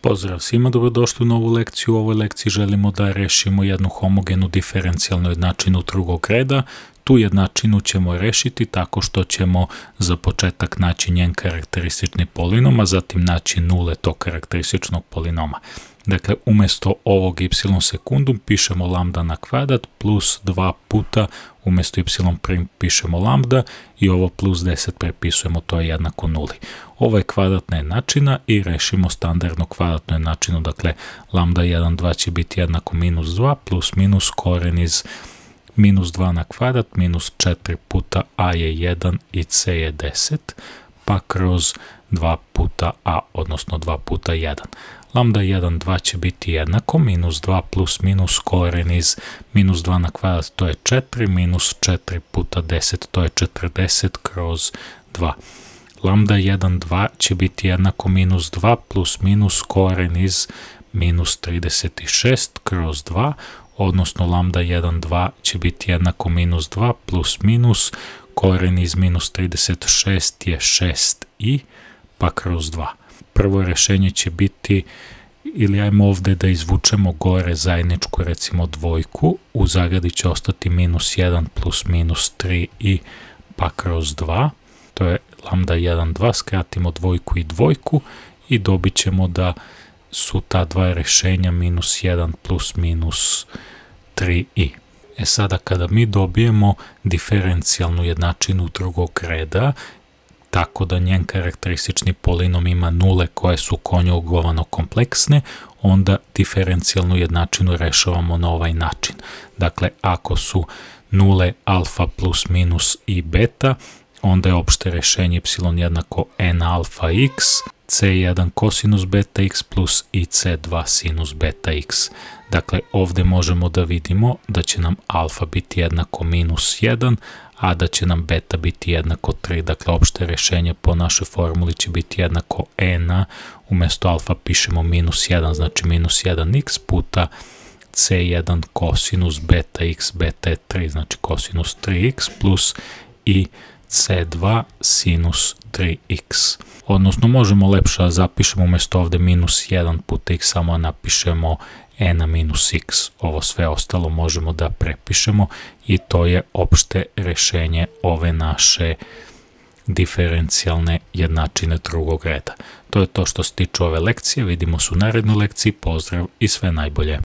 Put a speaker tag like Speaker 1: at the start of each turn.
Speaker 1: Pozdrav svima, dobrodošli u novu lekciju. U ovoj lekciji želimo da rešimo jednu homogenu diferencijalnu jednačinu drugog reda. Tu jednačinu ćemo rešiti tako što ćemo za početak naći njen karakteristični polinom, a zatim naći nule tog karakterističnog polinoma. Dakle, umesto ovog y sekundum pišemo lambda na kvadrat plus 2 puta, umesto y prim pišemo lambda i ovo plus 10 prepisujemo, to je jednako nuli. Ovo je kvadratna jednačina i rešimo standardnu kvadratnu jednačinu, dakle lambda 1, 2 će biti jednako minus 2 plus minus koren iz minus 2 na kvadrat, minus 4 puta a je 1 i c je 10, pa kroz 2 puta a, odnosno 2 puta 1. Lambda 1, 2 će biti jednako, minus 2 plus minus koren iz minus 2 na kvadrat, to je 4, minus 4 puta 10, to je 40 kroz 2. Lambda 1, 2 će biti jednako minus 2 plus minus koren iz minus 36 kroz 2, odnosno lambda 1, 2 će biti jednako minus 2 plus minus koren iz minus 36 je 6i, pa kroz 2. Prvo rešenje će biti, ili ajmo ovde da izvučemo gore zajedničku, recimo dvojku, u zagradi će ostati minus 1 plus minus 3i, pa kroz 2. To je lambda 1, 2, skratimo dvojku i dvojku i dobit ćemo da su ta dva rešenja minus 1 plus minus 3i. Sada kada mi dobijemo diferencijalnu jednačinu drugog reda, tako da njen karakteristični polinom ima nule koje su konjugovano kompleksne, onda diferencijalnu jednačinu rešavamo na ovaj način. Dakle, ako su nule alfa plus minus i beta, onda je opšte rešenje y jednako n alfa x, c1 kosinus beta x plus i c2 sinus beta x. Dakle, ovde možemo da vidimo da će nam alfa biti jednako minus 1, a da će nam beta biti jednako 3. Dakle, opšte rešenje po našoj formuli će biti jednako n, umesto alfa pišemo minus 1, znači minus 1x puta c1 kosinus beta x, beta je 3, znači kosinus 3x plus i c2 sinus 3x. Odnosno, možemo lepše da zapišemo umesto ovde minus 1 puta x, samo napišemo n minus x. Ovo sve ostalo možemo da prepišemo i to je opšte rešenje ove naše diferencijalne jednačine drugog reda. To je to što se tiče ove lekcije. Vidimo se u narednoj lekciji. Pozdrav i sve najbolje.